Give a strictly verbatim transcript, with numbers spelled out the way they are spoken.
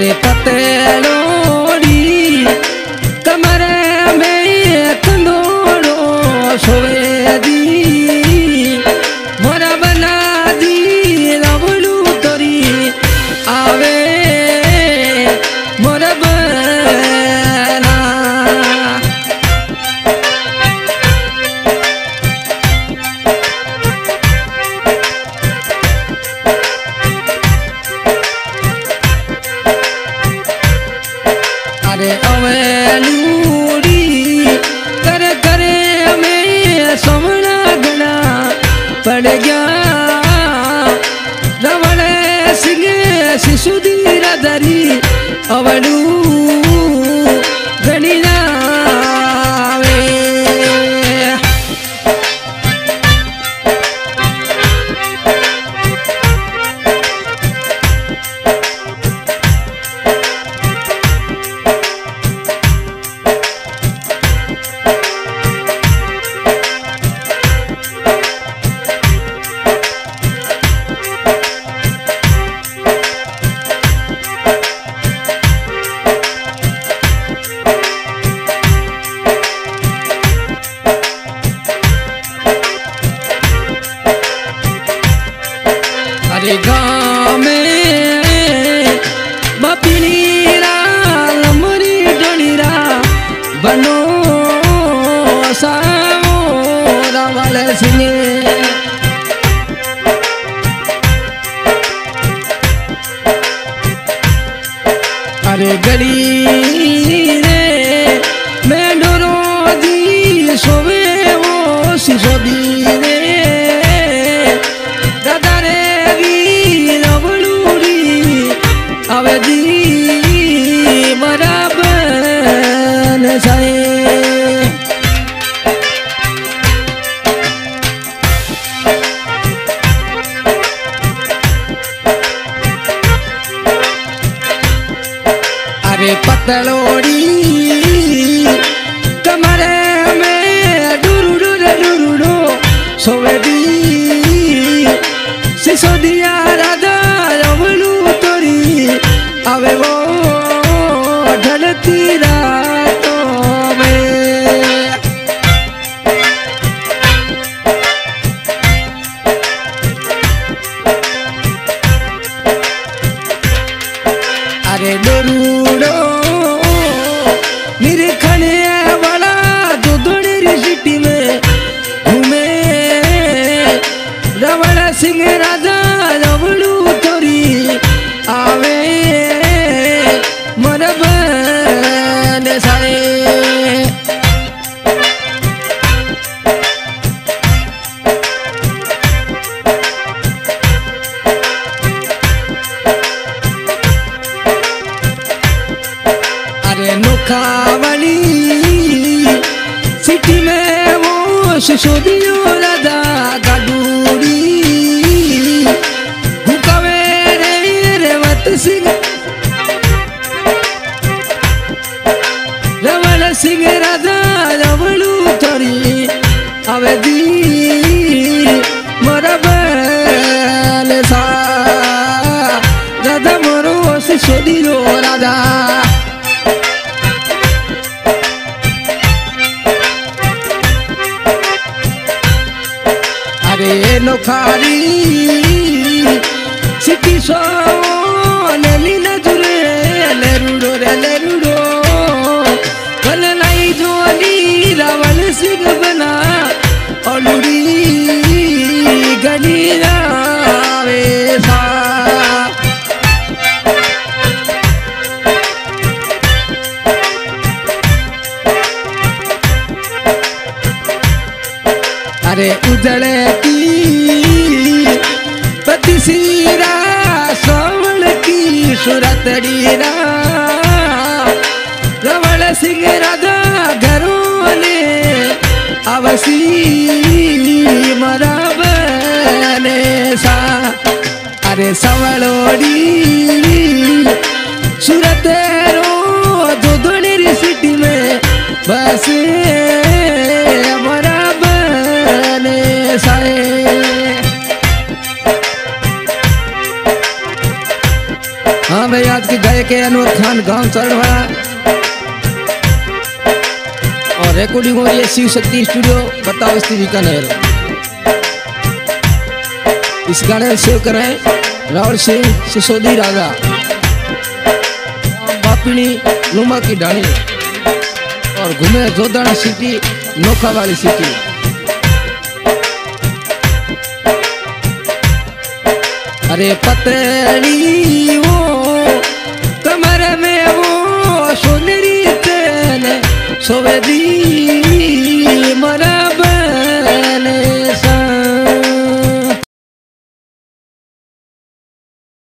अरे पतेलोड़ी कमरे में कंदोड़ो सोवे दी मोरा बना दी रवलू तोरी आवे मोरा बना। अरे अवेलूरी करे करे में सोमना गना पड़ गया रवले सिंह शिशुदी राधरी अवलू गणी नावे। अरे गाँव में बपिनीरा लमरी डोनीरा बनो साओ रावल सिंह। अरे गली रे मैं डरो दी सोवे वो सिसोदी रे दादा रे आवे दी बराबर साए। अरे पतलोड़ी कमरे में डुरुडो रे डुरुडो सोवे दी सिसोदिया राधा रवलू तोरी आवे वो ढलती रातों में। अरे डोरूडो निरीखने वाला जो दोड़ी सिटी में घूमे रवल सिंह राजा रवलू तोरी आवे मोर बन साए। अरे नोखावली सिटी में वो शिशोदियो राधा गाडूरी हुकावे रे रेवत सिंह रवल सिंह राधा रवलू तोरी आवे दी मोरा बल सा राधा मोरो शिशोदियो राधा। अरे नोखारी सिटी सो नेली नजुरे लेरुडो रे लेरुडो कल लाई जोली रावल सिंह बना अलूरी गनी रावे सा। अरे उजड़े की पतिसीरा सोवल की सुरतड़ीरा रवल सिंह राधा घरों ने अवसी मरा बने सा। अरे सवलोड़ी सूरत रो दो दोनेरी सिटी में बस हमारा बने साए। हाँ भाई आज की गायक के अनवर खान गांव चढ़वाड़ा और रिकॉर्डिंग हो रही है शिव शक्ति स्टूडियो बताओ स्थिति बीकानेर। इस गाने सेव करें रावल सिंह सिसोदी राजा बापिनी लुमा की डाणी और घूमे जोधाना सिटी नोखा वाली सिटी। अरे पतली